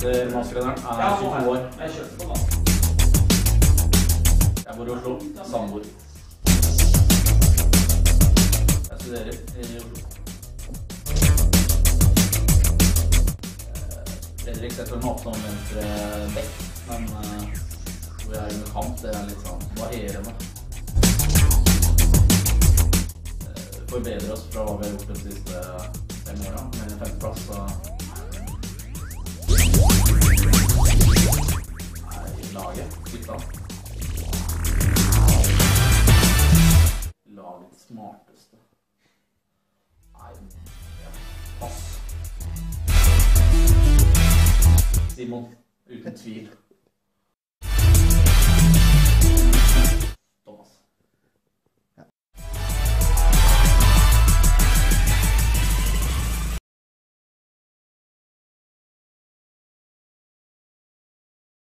Masterlederen er 22 år. Jeg kjørte på da. Jeg bor i Oslo. Samboer. Jeg studerer i Oslo. Fredrik setter meg opp som venstre bekk, men hvor jeg er under kamp, det er litt sånn varierende. Forbedrer oss fra hva vi har gjort de siste 5 årene, med en 5. plass, så... Nei, laget, gutta. Lagets smarteste. Nei, ja, pass. Simon, uten tvil.